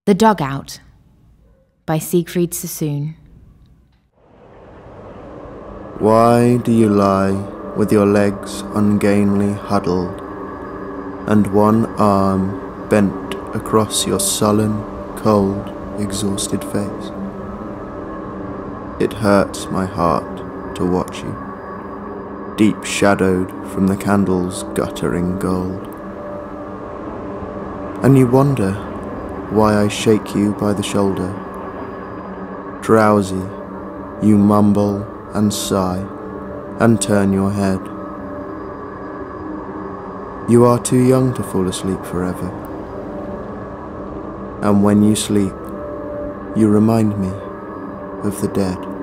The Dugout by Siegfried Sassoon. Why do you lie with your legs ungainly huddled, and one arm bent across your sullen, cold, exhausted face? It hurts my heart to watch you, deep shadowed from the candle's guttering gold. And you wonder why I shake you by the shoulder. Drowsy, you mumble and sigh and turn your head. You are too young to fall asleep forever. And when you sleep, you remind me of the dead.